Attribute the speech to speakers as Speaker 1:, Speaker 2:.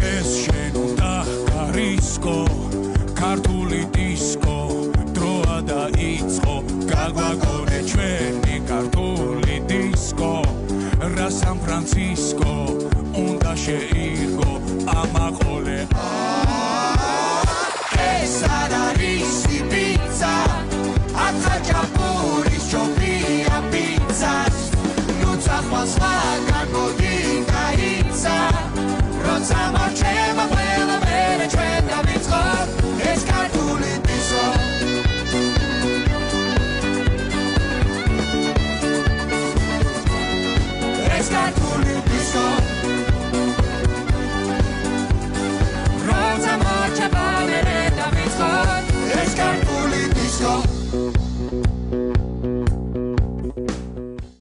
Speaker 1: ეს შენ უნდა გარისკო ქართული დისკო დროა დაიწყო გაგვაგონე ჩვენი ქართული დისკო რა სან ფრანცისკო უნდა შეირგო ამაყოლე ეს არ არის პიცა აკაჭაპურის ჩოპია პიცას ნუცა ხვალსვაგან მოდი გაიცა როცა მარჩება ყველა მერე ჩვენ დავიწყოთ ეს ქართული დისკო ეს ქართული დისკო